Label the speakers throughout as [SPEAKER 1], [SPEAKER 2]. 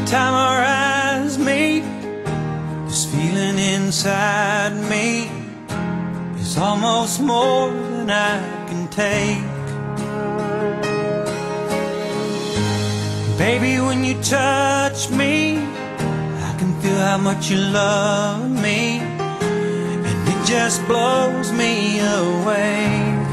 [SPEAKER 1] time our eyes meet, this feeling inside me is almost more than I can take. Baby, when you touch me, I can feel how much you love me, and it just blows me away.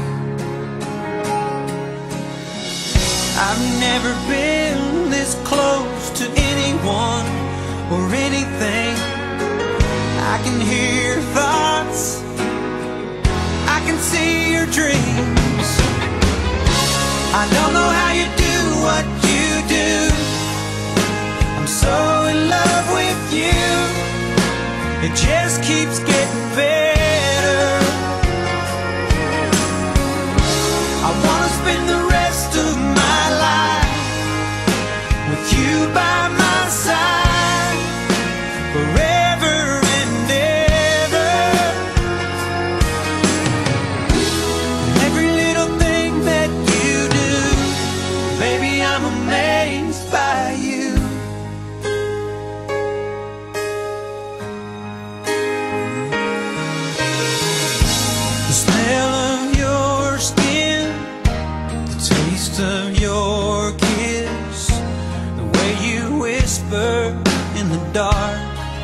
[SPEAKER 1] I've never been this close to anyone or anything. I can hear your thoughts, I can see your dreams. I don't know how you do what you do. I'm so in love with you. It just keeps getting better. I wanna spend the rest of my life with you by my side, forever and ever. Every little thing that you do, baby, I'm amazed by you. The smell of your skin, the taste of your kiss, the way you whisper in the dark,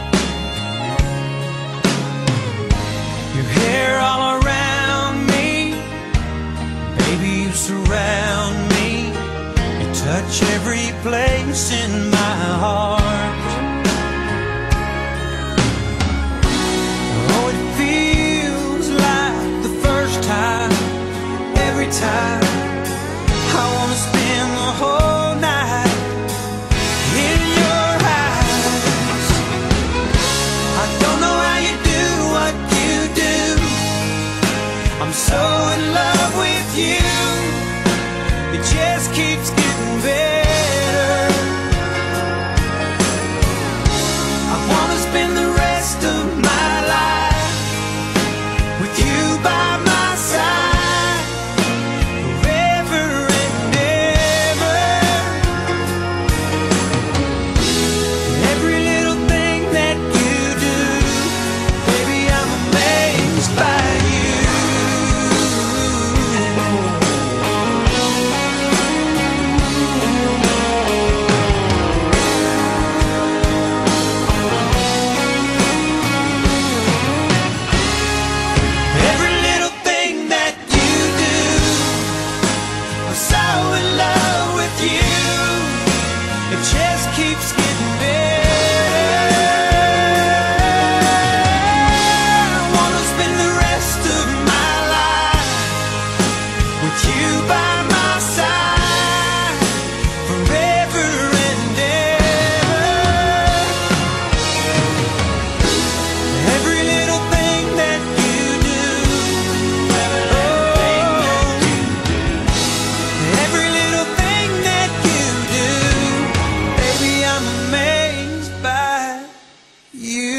[SPEAKER 1] your hair all around me, baby, you surround me, you touch every place in my heart. Oh, it feels like the first time, every time. I wanna spend the whole night in your eyes. I don't know how you do what you do. I'm so in love with you. It just keeps getting better. I wanna spend the rest of my life with you by my side, forever and ever. Every little thing that you do, baby, I'm amazed by you. Every little thing that you do, I'm so in love with you. It just keeps getting better. I wanna spend the rest of my life with you by my side, forever and ever. Every little thing that you do, every little thing that you do, baby, I'm amazed by you.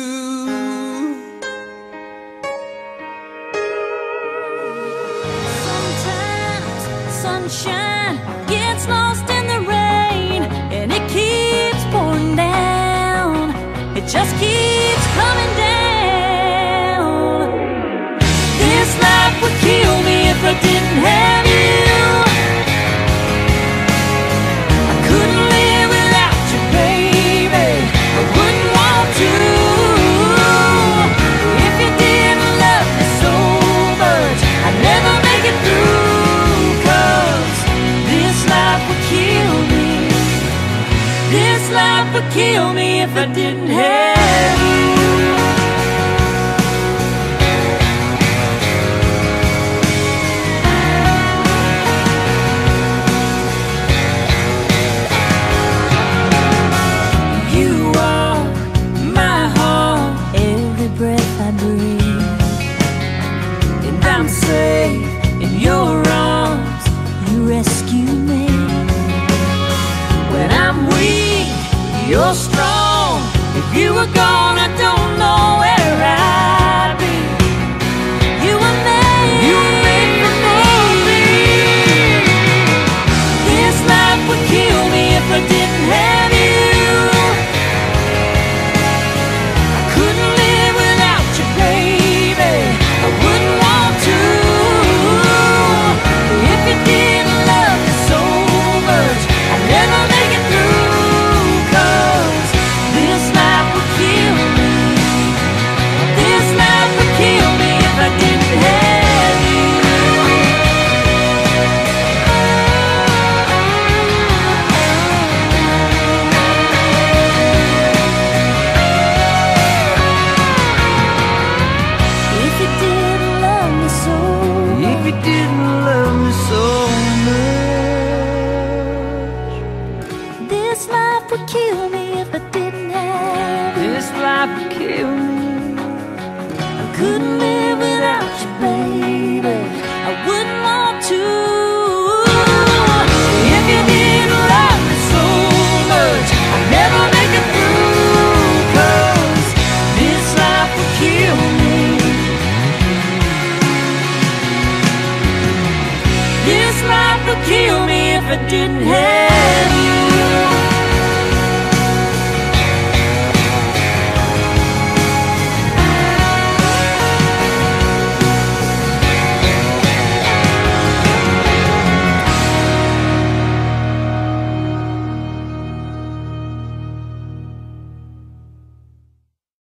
[SPEAKER 2] Sometimes sunshine gets lost in the rain, and it keeps pouring down. It just keeps coming down. This life would kill me if I didn't have you. I couldn't live without you, baby. I wouldn't want to. If you didn't love me so much, I'd never make it through. 'Cause this life would kill me. This life would kill me if I didn't have you. You are my heart, every breath I breathe, and I'm safe in your arms. You rescue me when I'm weak. You're strong. If you were gone, I don't know where I'd be. You were made for me. This life would kill me if I didn't have you.
[SPEAKER 1] you didn't love me so much.
[SPEAKER 2] This life would kill me if I didn't have you.
[SPEAKER 1] This life would kill me.
[SPEAKER 2] I couldn't live without you, baby. I wouldn't want to. If you didn't love me so much, I'd never make it through. 'Cause this life would kill me. This life would kill me if I didn't have you.